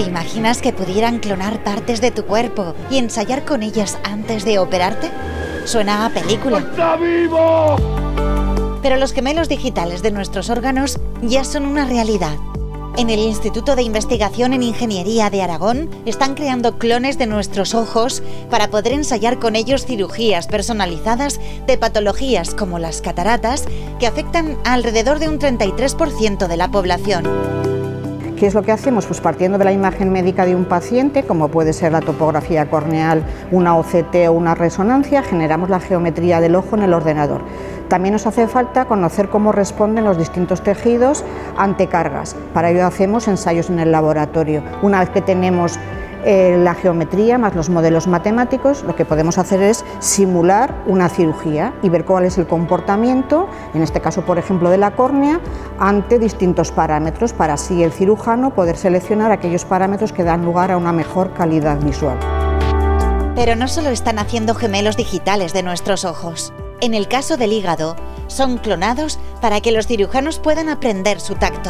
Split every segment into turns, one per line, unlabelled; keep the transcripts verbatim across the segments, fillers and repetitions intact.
imaginas que pudieran clonar partes de tu cuerpo y ensayar con ellas antes de operarte? Suena a película.
¡Está vivo!
Pero los gemelos digitales de nuestros órganos ya son una realidad. En el Instituto de Investigación en Ingeniería de Aragón están creando clones de nuestros ojos para poder ensayar con ellos cirugías personalizadas de patologías como las cataratas, que afectan a alrededor de un treinta y tres por ciento de la población.
¿Qué es lo que hacemos? Pues partiendo de la imagen médica de un paciente, como puede ser la topografía corneal, una O C T o una resonancia, generamos la geometría del ojo en el ordenador. También nos hace falta conocer cómo responden los distintos tejidos ante cargas. Para ello hacemos ensayos en el laboratorio. Una vez que tenemos eh, la geometría más los modelos matemáticos, lo que podemos hacer es simular una cirugía y ver cuál es el comportamiento, en este caso por ejemplo de la córnea, ante distintos parámetros, para así el cirujano poder seleccionar aquellos parámetros que dan lugar a una mejor calidad visual.
Pero no solo están haciendo gemelos digitales de nuestros ojos. En el caso del hígado, son clonados para que los cirujanos puedan aprender su tacto.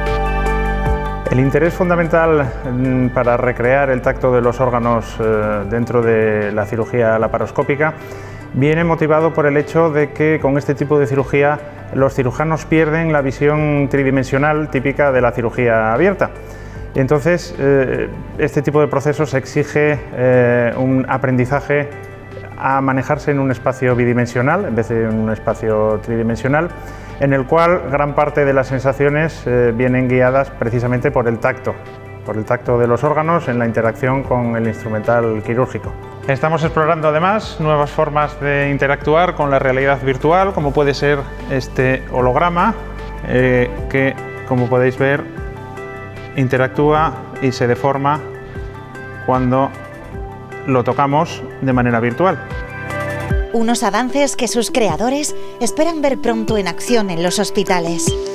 El interés fundamental para recrear el tacto de los órganos eh, dentro de la cirugía laparoscópica viene motivado por el hecho de que con este tipo de cirugía los cirujanos pierden la visión tridimensional típica de la cirugía abierta. Entonces, eh, este tipo de procesos exige eh, un aprendizaje a manejarse en un espacio bidimensional en vez de en un espacio tridimensional, en el cual gran parte de las sensaciones eh, vienen guiadas precisamente por el tacto, por el tacto de los órganos en la interacción con el instrumental quirúrgico. Estamos explorando además nuevas formas de interactuar con la realidad virtual, como puede ser este holograma, eh, que como podéis ver interactúa y se deforma cuando lo tocamos de manera virtual.
Unos avances que sus creadores esperan ver pronto en acción en los hospitales.